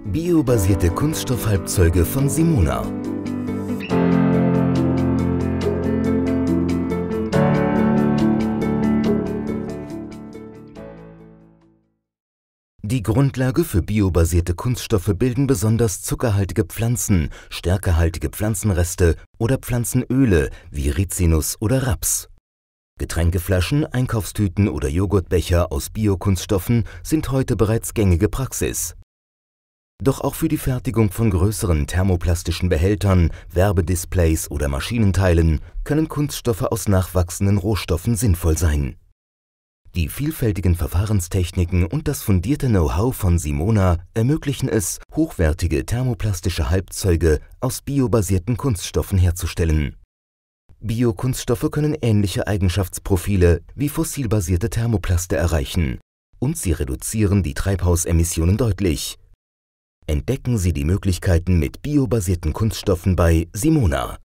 Biobasierte Kunststoffhalbzeuge von Simona. Die Grundlage für biobasierte Kunststoffe bilden besonders zuckerhaltige Pflanzen, stärkehaltige Pflanzenreste oder Pflanzenöle wie Rizinus oder Raps. Getränkeflaschen, Einkaufstüten oder Joghurtbecher aus Biokunststoffen sind heute bereits gängige Praxis. Doch auch für die Fertigung von größeren thermoplastischen Behältern, Werbedisplays oder Maschinenteilen können Kunststoffe aus nachwachsenden Rohstoffen sinnvoll sein. Die vielfältigen Verfahrenstechniken und das fundierte Know-how von Simona ermöglichen es, hochwertige thermoplastische Halbzeuge aus biobasierten Kunststoffen herzustellen. Biokunststoffe können ähnliche Eigenschaftsprofile wie fossilbasierte Thermoplaste erreichen und sie reduzieren die Treibhausemissionen deutlich. Entdecken Sie die Möglichkeiten mit biobasierten Kunststoffen bei Simona.